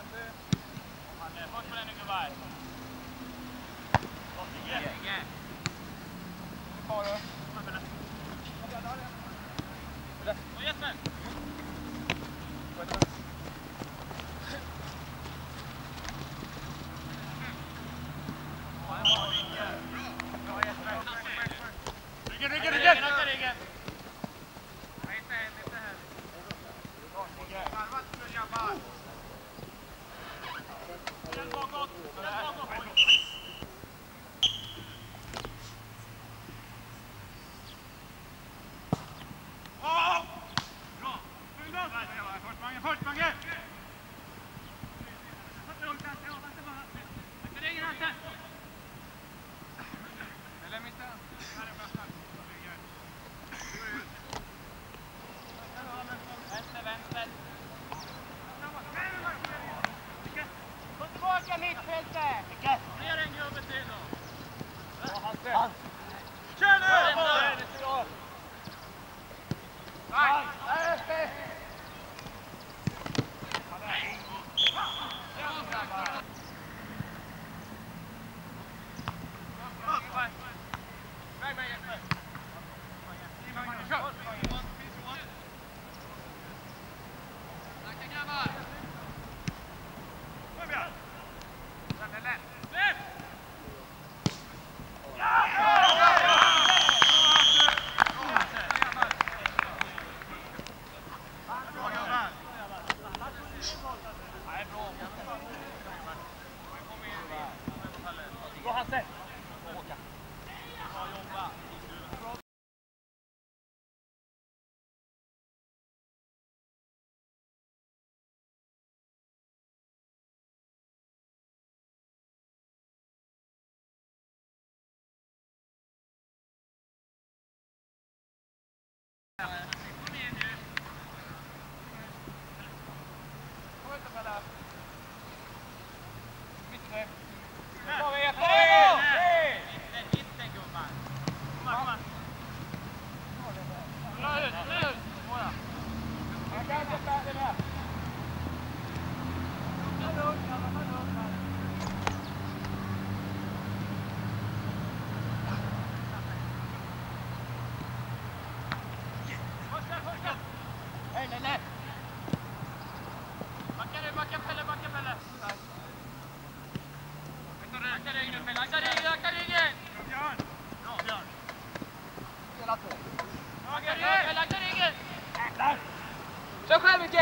Kör själv Micke!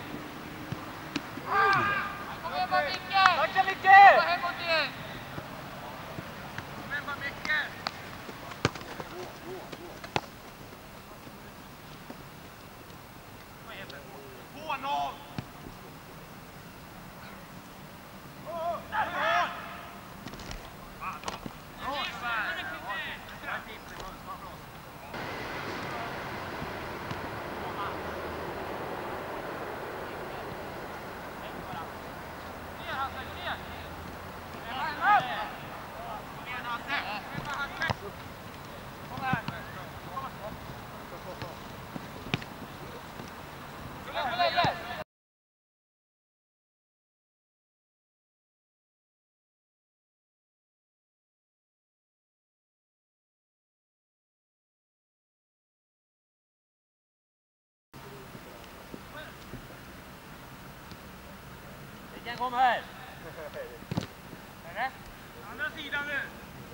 Kom igen bara Micke! Tacka Micke! Kom hemåt igen! Kom igen bara Micke! Vad heter det? 2-0! Kom här! Eller? Andra sidan nu!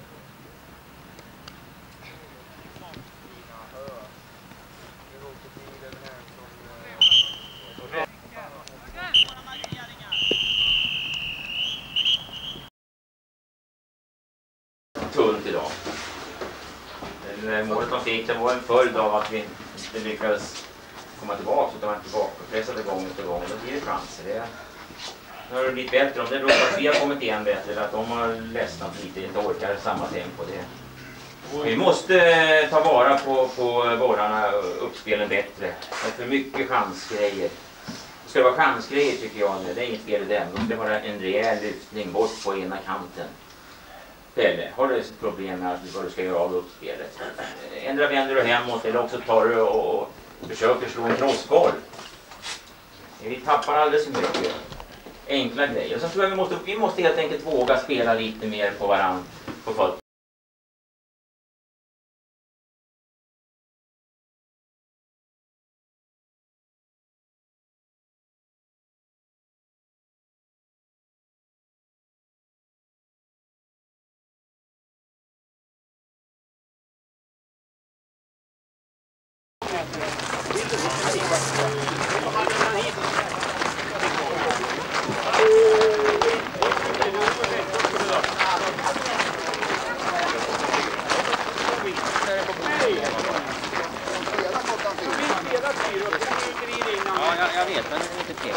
Tunt idag. Målet de fick, det var en följd av att vi inte lyckades komma tillbaka utan var tillbaka och pressade gång efter gång. Då blir det chanser. Nu har det blivit bättre, om det beror på att vi har kommit igen bättre eller att de har ledsnat lite, inte orkar samma tempo. Vi måste ta vara på våra uppspelen bättre. Det är för mycket chansgrejer. Det ska vara chansgrejer tycker jag nu, det är inget fel i den. Det ska vara en rejäl lyftning bort på ena kanten. Pelle, har du ett problem med vad du ska göra av uppspelet? Ändra vänder du hemåt eller också tar du och försöker slå en crossboll. Vi tappar alldeles för mycket. enkla grejer. Och så tror jag vi måste helt enkelt våga spela lite mer på varandra på folk. Ja, jag vet, men det är inte fel.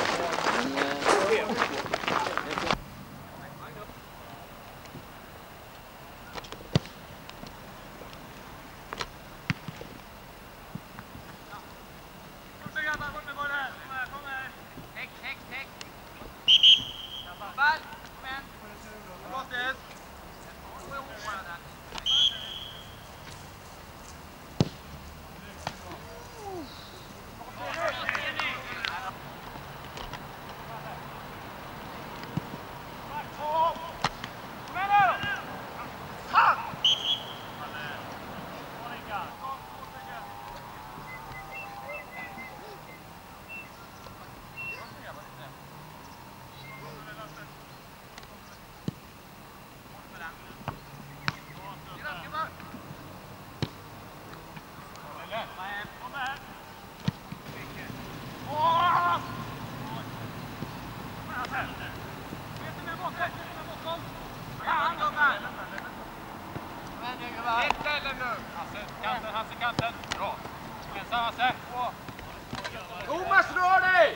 Kanten. Bra. Hasse. Thomas, rör dig!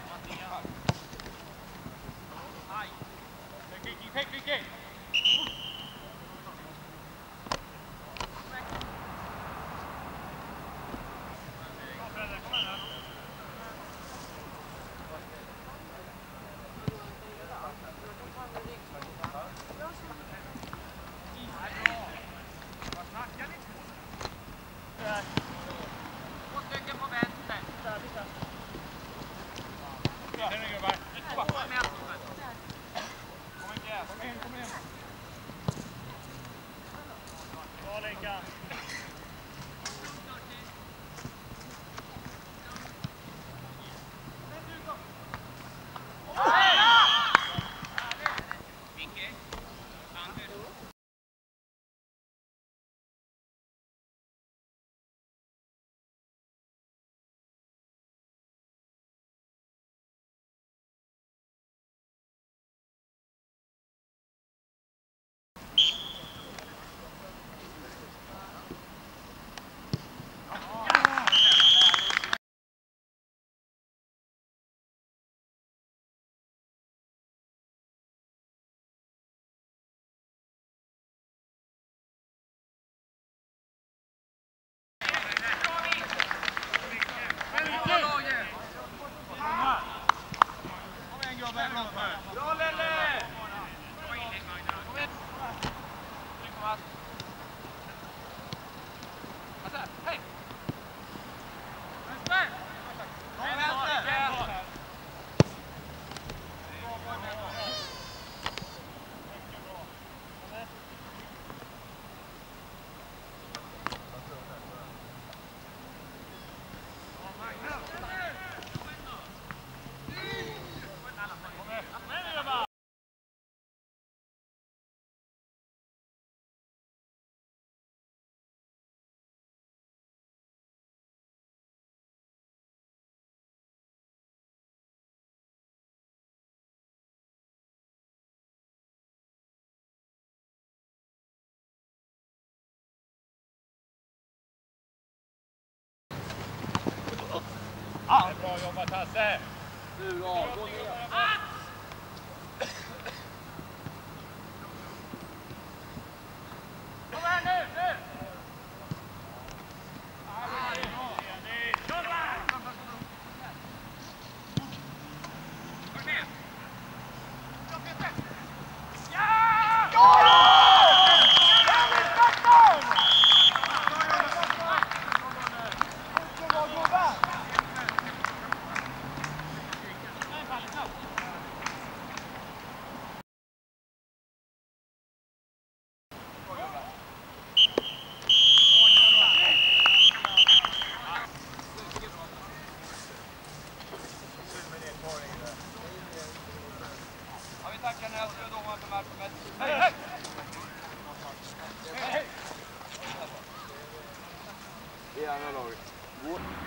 Vicky. Bra jobbat Hasse! Du då, gå ner! Kom här nu! jag ska domaren för matchen. Hej, hej! Hej, hej! Det är andra laget.